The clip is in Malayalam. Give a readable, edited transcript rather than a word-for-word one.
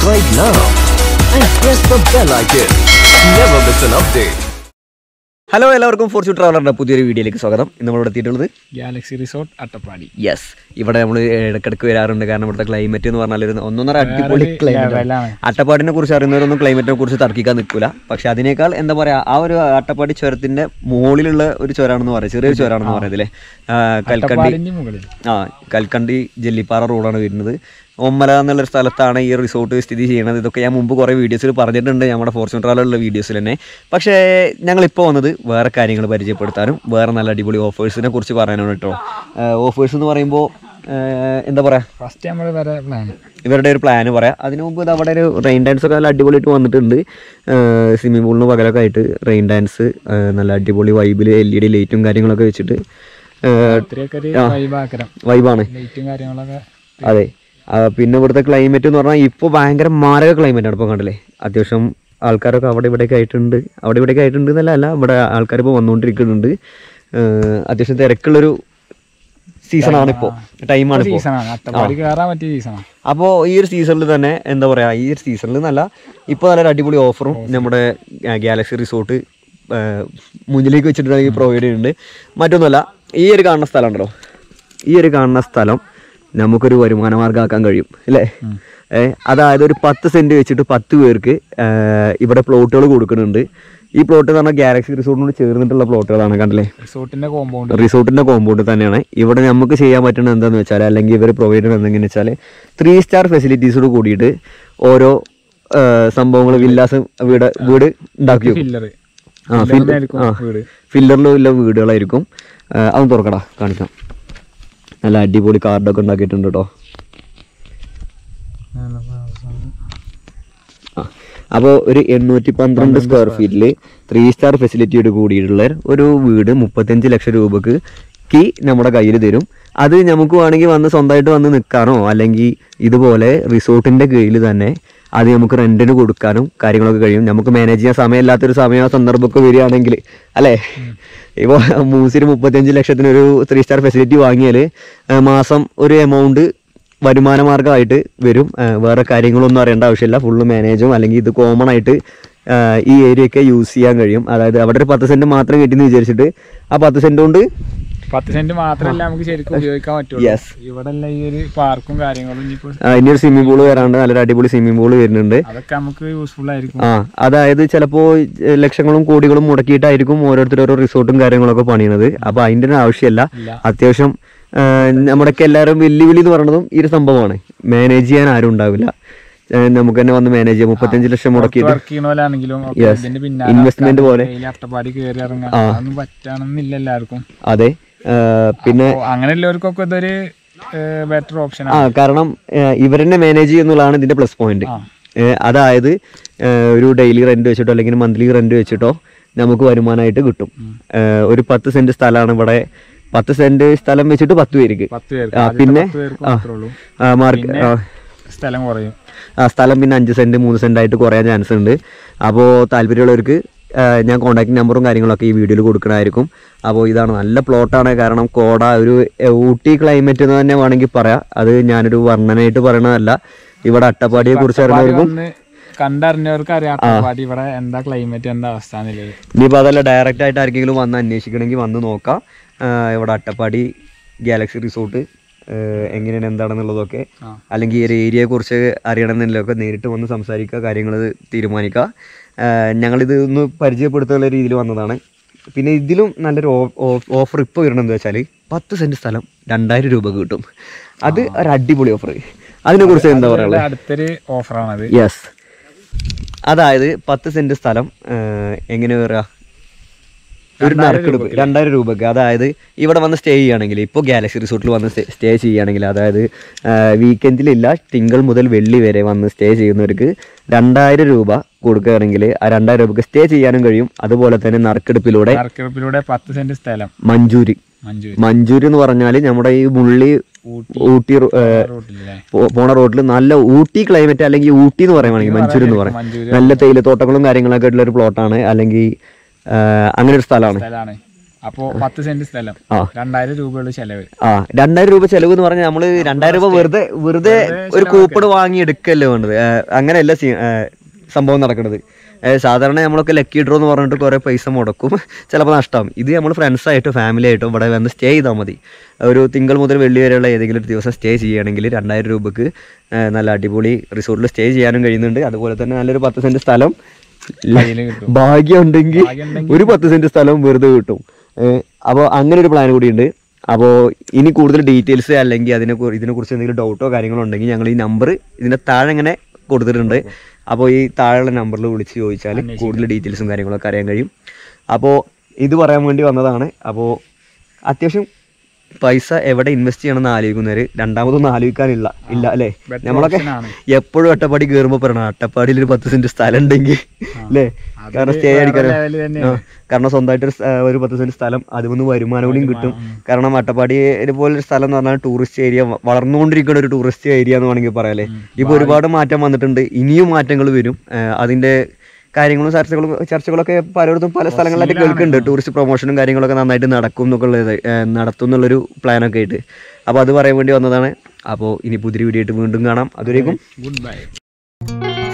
subscribe now and press the bell icon. Never miss an update. Hello എല്ലാവർക്കും ഫോർച്യൂൺ ട്രാവലറിൻ്റെ പുതിയൊരു വീഡിയോയിലേക്ക് സ്വാഗതം. ഇന്ന് നമ്മൾ എത്തിയിട്ടുള്ളത് ഗാലക്സി റിസോർട്ട് അട്ടപ്പാടി. യെസ്, ഇവിടെ നമ്മൾ ഇടയ്ക്കിടയ്ക്ക് വരാറുണ്ട്. കാരണം ഇവിടുത്തെ ക്ലൈമറ്റ് എന്ന് പറഞ്ഞാൽ ഒന്നൊന്നര അടിപൊളി ക്ലൈമറ്റ്. അട്ടപ്പാടിനെ കുറിച്ച് അറിയുന്നവരൊന്നും ക്ലൈമറ്റിനെ കുറിച്ച് തർക്കിക്കാൻ നിൽക്കില്ല. പക്ഷെ അതിനേക്കാൾ എന്താ പറയുക, ആ ഒരു അട്ടപ്പാടി ചുരത്തിൻ്റെ മുകളിലുള്ള ഒരു ചുരമാണെന്ന് പറയാം, ചെറിയൊരു ചുരമാണെന്ന് പറയുന്നത്. കൽക്കണ്ടി ജെല്ലിപ്പാറ റോഡാണ് വരുന്നത്. ഒമ്മല എന്നുള്ളൊരു സ്ഥലത്താണ് ഈ റിസോർട്ട് സ്ഥിതി ചെയ്യുന്നത്. ഇതൊക്കെ ഞാൻ മുമ്പ് കുറേ വീഡിയോസിൽ പറഞ്ഞിട്ടുണ്ട്, നമ്മുടെ ഫോർച്യൂൺ ട്രാവലറിലുള്ള വീഡിയോസിൽ തന്നെ. പക്ഷേ ഞങ്ങളിപ്പോൾ വന്നത് വേറെ കാര്യങ്ങൾ പരിചയപ്പെടുത്താനും വേറെ നല്ല അടിപൊളി ഓഫേഴ്സിനെ കുറിച്ച് പറയാനാണ് കേട്ടോ. ഓഫേഴ്സ് എന്ന് പറയുമ്പോൾ എന്താ പറയുക, ഫസ്റ്റ് നമ്മൾ ഇവരുടെ ഒരു പ്ലാന് പറയാം. അതിന് മുമ്പ് ഇത് അവിടെ ഒരു റെയിൻ ഡാൻസ് ഒക്കെ നല്ല അടിപൊളിയായിട്ട് വന്നിട്ടുണ്ട്. സ്വിമ്മിംഗ് പൂളിന് പകരമൊക്കെ ആയിട്ട് റെയിൻ ഡാൻസ് നല്ല അടിപൊളി വൈബിൽ LED ലൈറ്റും കാര്യങ്ങളൊക്കെ വെച്ചിട്ട് വൈബാണ്. അതെ, പിന്നെ ഇവിടുത്തെ ക്ലൈമറ്റ് എന്ന് പറഞ്ഞാൽ ഇപ്പോൾ ഭയങ്കര മാരക ക്ലൈമറ്റാണ്. ഇപ്പോൾ കണ്ടില്ലേ, അത്യാവശ്യം ആൾക്കാരൊക്കെ അവിടെ ഇവിടെയൊക്കെ ആയിട്ടുണ്ട് എന്നല്ല, ഇവിടെ ആൾക്കാർ ഇപ്പോൾ വന്നുകൊണ്ടിരിക്കുന്നുണ്ട്. അത്യാവശ്യം തിരക്കുള്ളൊരു സീസണാണ് ഇപ്പോൾ, ടൈമാണ് ഇപ്പോൾ. അപ്പോൾ ഈ ഒരു സീസണിൽ തന്നെ എന്താ പറയുക, ഈ ഒരു സീസണിൽ നല്ല ഇപ്പോൾ നല്ലൊരു അടിപൊളി ഓഫറും നമ്മുടെ ഗാലക്സി റിസോർട്ട് മുന്നിലേക്ക് വെച്ചിട്ടുണ്ടെങ്കിൽ പ്രൊവൈഡ് ചെയ്യുന്നുണ്ട്. മറ്റൊന്നുമല്ല, ഈ ഒരു കാണുന്ന സ്ഥലം ഉണ്ടല്ലോ, ഈ ഒരു കാണുന്ന സ്ഥലം നമുക്കൊരു വരുമാന മാർഗ്ഗമാക്കാൻ കഴിയും അല്ലേ. അതായത് ഒരു 10 സെൻറ്റ് വെച്ചിട്ട് 10 പേർക്ക് ഇവിടെ കൊടുക്കുന്നുണ്ട്. ഈ പ്ലോട്ട് എന്ന് പറഞ്ഞാൽ ഗാലക്സി റിസോർട്ടിനോട് ചേർന്നിട്ടുള്ള പ്ലോട്ടുകളാണ്. കണ്ടില്ലേ, റിസോർട്ടിൻ്റെ കോമ്പൗണ്ട് തന്നെയാണ്. ഇവിടെ നമുക്ക് ചെയ്യാൻ പറ്റുന്നത് എന്താണെന്ന് വെച്ചാൽ, അല്ലെങ്കിൽ ഇവർ പ്രൊവൈഡ് ചെയ്യുന്നത് എന്തെങ്കിലും വെച്ചാൽ 3 സ്റ്റാർ ഫെസിലിറ്റീസോട് കൂടിയിട്ട് ഓരോ സംഭവങ്ങൾ വില്ലാസ് വീട് ഉണ്ടാക്കി ഫില്ലറിലുള്ള വീടുകളായിരിക്കും. അതൊന്ന് തുറക്കടാ, കാണിക്കാം. നല്ല അടിപൊളി കാർഡൊക്കെ ഉണ്ടാക്കിയിട്ടുണ്ട് കേട്ടോ. അപ്പോൾ ഒരു 812 സ്ക്വയർ ഫീറ്റിൽ 3 സ്റ്റാർ ഫെസിലിറ്റിയോട് കൂടിയിട്ടുള്ള ഒരു വീട് 35 ലക്ഷം രൂപക്ക് നമ്മുടെ കയ്യിൽ തരും. അത് നമുക്ക് വേണമെങ്കിൽ വന്ന് സ്വന്തമായിട്ട് വന്ന് നിൽക്കാനോ, അല്ലെങ്കിൽ ഇതുപോലെ റിസോർട്ടിൻ്റെ കീഴിൽ തന്നെ അത് നമുക്ക് റെൻറ്റിന് കൊടുക്കാനും കാര്യങ്ങളൊക്കെ കഴിയും. നമുക്ക് മാനേജ് ചെയ്യാൻ സമയമില്ലാത്തൊരു സന്ദർഭമൊക്കെ വരികയാണെങ്കിൽ അല്ലേ, ഇപ്പോൾ മൂസിന് 35 ലക്ഷത്തിനൊരു 3 സ്റ്റാർ ഫെസിലിറ്റി വാങ്ങിയാൽ മാസം ഒരു എമൗണ്ട് വരുമാന മാർഗ്ഗമായിട്ട് വരും. വേറെ കാര്യങ്ങളൊന്നും അറിയേണ്ട ആവശ്യമില്ല, ഫുള്ള് മാനേജും അല്ലെങ്കിൽ ഇത് കോമൺ ആയിട്ട് ഈ ഏരിയയൊക്കെ യൂസ് ചെയ്യാൻ കഴിയും. അതായത് അവിടെ ഒരു 10 സെൻറ്റ് മാത്രം കിട്ടിയെന്ന് വിചാരിച്ചിട്ട് ആ 10 സെൻറ്റ് കൊണ്ട് 10 സെന്റ് മാത്രമല്ല നമുക്ക് ശരിക്കും ഉപയോഗിക്കാൻ പറ്റുള്ളൂ. ഇവിടെ ഈ ഒരു പാർക്കും കാര്യങ്ങളും ഇനി ഒരു സ്വിമ്മിംഗ് പൂള് വരാണ്ട്, നല്ലൊരു അടിപൊളി സ്വിമ്മിംഗ് പൂള് വരുന്നുണ്ട്. അതൊക്കെ നമുക്ക് യൂസ്ഫുൾ ആയിരിക്കും. അതായത് ചിലപ്പോൾ ലക്ഷങ്ങളും കോടികളും മുടക്കിയിട്ടായിരിക്കും ഓരോരുത്തർ ഓരോ റിസോർട്ടും കാര്യങ്ങളൊക്കെ പണിയുന്നത്. അപ്പോൾ അതിൻ്റെ ഒരു ആവശ്യമില്ല. അത്യാവശ്യം നമ്മുടെയൊക്കെ എല്ലാവരും വെല്ലുവിളി എന്ന് പറയുന്നതും ഈ ഒരു സംഭവമാണ്. മാനേജ് ചെയ്യാൻ ആരും ഉണ്ടാവില്ല, നമുക്ക് തന്നെ വന്ന് മാനേജ് ചെയ്യാം. 35 ലക്ഷം മുടക്കിയിട്ട് ഇൻവെസ്റ്റ്മെന്റ് പോലെ അട്ടപ്പാടി കയറി ഇറങ്ങാൻ പറ്റാണെന്നില്ല എല്ലാവർക്കും. അതെ, പിന്നെ അങ്ങനെയുള്ളവർക്കൊക്കെ ഇതൊരു ബെറ്റർ ഓപ്ഷൻ. കാരണം ഇവരെന്നെ മാനേജ് ചെയ്യുന്നതാണ് ഇതിന്റെ പ്ലസ് പോയിന്റ്. അതായത് ഒരു ഡെയിലി റെന്റ് വെച്ചിട്ടോ അല്ലെങ്കിൽ മന്ത്ലി റെന്റ് വെച്ചിട്ടോ നമുക്ക് വരുമാനമായിട്ട് കിട്ടും. ഒരു 10 സെന്റ് സ്ഥലമാണ് ഇവിടെ. 10 സെന്റ് സ്ഥലം വെച്ചിട്ട് 10 പേർക്ക്. പിന്നെ സ്ഥലം കുറയും. സ്ഥലം പിന്നെ 5 സെന്റ് 3 സെന്റ് ആയിട്ട് കുറയാൻ ചാൻസ് ഉണ്ട്. അപ്പോൾ താല്പര്യമുള്ളവർക്ക് ഞാൻ കോൺടാക്ട് നമ്പറും കാര്യങ്ങളൊക്കെ ഈ വീഡിയോയിൽ കൊടുക്കണമായിരിക്കും. അപ്പോൾ ഇതാണ് നല്ല പ്ലോട്ടാണ്. കാരണം കോട ഒരു ഊട്ടി ക്ലൈമറ്റ് എന്ന് തന്നെ വേണമെങ്കിൽ പറയാം. അത് ഞാനൊരു വർണ്ണനയായിട്ട് പറയണതല്ല. ഇവിടെ അട്ടപ്പാടിയെ കുറിച്ച് അറിയുന്നവർക്കും കണ്ടറിഞ്ഞവർക്ക് അറിയാം അട്ടപ്പാടി ഇവിടെ എന്താ ക്ലൈമറ്റ്, എന്താ അവസ്ഥ. ഇനിയിപ്പോൾ അതല്ല, ഡയറക്റ്റ് ആയിട്ട് ആർക്കെങ്കിലും വന്ന് അന്വേഷിക്കണമെങ്കിൽ വന്ന് നോക്കാം. ഇവിടെ അട്ടപ്പാടി ഗാലക്സി റിസോർട്ട് എങ്ങനെയാണ് എന്താണെന്നുള്ളതൊക്കെ, അല്ലെങ്കിൽ ഈ ഒരു ഏരിയയെ കുറിച്ച് അറിയണമെന്നുള്ളതൊക്കെ നേരിട്ട് വന്ന് സംസാരിക്കുക, കാര്യങ്ങൾ തീരുമാനിക്കുക. ഞങ്ങളിത് ഒന്ന് പരിചയപ്പെടുത്തുന്ന രീതിയിൽ വന്നതാണ്. പിന്നെ ഇതിലും നല്ലൊരു ഓഫർ ഇപ്പോൾ വരണമെന്ന് വെച്ചാൽ 10 സെൻറ്റ് സ്ഥലം 2000 രൂപ കിട്ടും. അത് ഒരു അടിപൊളി ഓഫർ. അതിനെക്കുറിച്ച് എന്താ പറയുക, അടുത്തൊരു ഓഫറാണത്. യെസ്, അതായത് 10 സെൻറ്റ് സ്ഥലം എങ്ങനെ വരിക, ഒരു നറുക്കെടുപ്പ് 2000 രൂപക്ക്. അതായത് ഇവിടെ വന്ന് സ്റ്റേ ചെയ്യുകയാണെങ്കിൽ, ഇപ്പോൾ ഗാലക്സി റിസോർട്ടിൽ വന്ന് സ്റ്റേ ചെയ്യുകയാണെങ്കിൽ, അതായത് വീക്കെൻഡിലില്ല, തിങ്കൾ മുതൽ വെള്ളി വരെ വന്ന് സ്റ്റേ ചെയ്യുന്നവർക്ക് 2000 രൂപ കൊടുക്കുകയാണെങ്കിൽ ആ 2000 രൂപക്ക് സ്റ്റേ ചെയ്യാനും കഴിയും. അതുപോലെ തന്നെ നറുക്കെടുപ്പിലൂടെ 10 സെന്റ് സ്ഥലം മഞ്ചൂരി എന്ന് പറഞ്ഞാൽ നമ്മുടെ ഈ മുള്ളി ഊട്ടി പോണ റോഡിൽ നല്ല ഊട്ടി ക്ലൈമറ്റ്, അല്ലെങ്കിൽ ഊട്ടി എന്ന് പറയുവാണെങ്കിൽ മഞ്ചൂരി എന്ന് പറയും. നല്ല തേയിലത്തോട്ടങ്ങളും കാര്യങ്ങളൊക്കെ ആയിട്ടുള്ള ഒരു പ്ലോട്ടാണ്, അല്ലെങ്കിൽ അങ്ങനെ ഒരു സ്ഥലമാണ്. അപ്പോ 10 സെന്റ് സ്ഥലം 2000 രൂപയുള്ള ചെലവ്. 2000 രൂപ ചെലവ് എന്ന് പറഞ്ഞാൽ നമ്മള് 2000 രൂപ വെറുതെ ഒരു കൂപ്പൺ വാങ്ങി എടുക്കല്ലേ വേണ്ടത്. അങ്ങനെയല്ല സംഭവം നടക്കുന്നത്. സാധാരണ നമ്മളൊക്കെ ലക്കി ഡ്രോ എന്ന് പറഞ്ഞിട്ട് കുറേ പൈസ മുടക്കും, ചിലപ്പോൾ നഷ്ടമാകും. ഇത് നമ്മൾ ഫ്രണ്ട്സായിട്ടോ ഫാമിലി ആയിട്ടോ ഇവിടെ വന്ന് സ്റ്റേ ചെയ്താൽ മതി. ഒരു തിങ്കൾ മുതൽ വെള്ളി വരെയുള്ള ഏതെങ്കിലും ഒരു ദിവസം സ്റ്റേ ചെയ്യുകയാണെങ്കിൽ 2000 രൂപക്ക് നല്ല അടിപൊളി റിസോർട്ടിൽ സ്റ്റേ ചെയ്യാനും കഴിയുന്നുണ്ട്. അതുപോലെ തന്നെ നല്ലൊരു 10 സെന്റ് സ്ഥലം ഭാഗ്യം ഉണ്ടെങ്കിൽ ഒരു 10 സെന്റ് സ്ഥലം വെറുതെ കിട്ടും. അപ്പോൾ അങ്ങനെ ഒരു പ്ലാൻ കൂടിയുണ്ട്. അപ്പോൾ ഇനി കൂടുതൽ ഡീറ്റെയിൽസ് അല്ലെങ്കിൽ ഇതിനെക്കുറിച്ച് എന്തെങ്കിലും ഡൗട്ടോ കാര്യങ്ങളോ ഉണ്ടെങ്കിൽ ഞങ്ങൾ ഈ നമ്പർ ഇതിൻ്റെ താഴെ ഇങ്ങനെ കൊടുത്തിട്ടുണ്ട്. അപ്പോൾ ഈ താഴെയുള്ള നമ്പറിൽ വിളിച്ച് ചോദിച്ചാൽ കൂടുതൽ ഡീറ്റെയിൽസും കാര്യങ്ങളൊക്കെ അറിയാൻ കഴിയും. അപ്പോൾ ഇത് പറയാൻ വേണ്ടി വന്നതാണ്. അപ്പോൾ അത്യാവശ്യം പൈസ എവിടെ ഇൻവെസ്റ്റ് ചെയ്യണമെന്ന് ആലോചിക്കുന്നവർ രണ്ടാമതൊന്നും ആലോചിക്കാനില്ല അല്ലേ. നമ്മളൊക്കെ എപ്പോഴും അട്ടപ്പാടി കയറുമ്പോൾ പറയണം അട്ടപ്പാടിയിൽ ഒരു 10 സെന്റ് സ്ഥലം ഉണ്ടെങ്കിൽ അല്ലേ. കാരണം സ്റ്റേ അടിക്കാൻ, കാരണം സ്വന്തമായിട്ട് ഒരു 10 സെന്റ് സ്ഥലം അതിൽ വരുമാനം കൂടിയും കിട്ടും. കാരണം അട്ടപ്പാടി ഇതുപോലൊരു സ്ഥലം എന്ന് പറഞ്ഞാൽ ടൂറിസ്റ്റ് ഏരിയ, വളർന്നുകൊണ്ടിരിക്കുന്ന ഒരു ടൂറിസ്റ്റ് ഏരിയ എന്ന് വേണമെങ്കിൽ പറയാം അല്ലേ. ഇപ്പോൾ ഒരുപാട് മാറ്റം വന്നിട്ടുണ്ട്, ഇനിയും മാറ്റങ്ങൾ വരും. അതിൻ്റെ കാര്യങ്ങളും ചർച്ചകളൊക്കെ പലയിടത്തും പല സ്ഥലങ്ങളിലായിട്ട് കേൾക്കുന്നുണ്ട്. ടൂറിസ്റ്റ് പ്രൊമോഷനും കാര്യങ്ങളൊക്കെ നന്നായിട്ട് നടത്തും എന്നുള്ളൊരു പ്ലാനൊക്കെ ആയിട്ട്. അപ്പോൾ അത് പറയാൻ വേണ്ടി വന്നതാണ്. അപ്പോൾ ഇനി പുതിയ വീഡിയോ ആയിട്ട് വീണ്ടും കാണാം. അതുവരേക്കും ഗുഡ് ബൈ.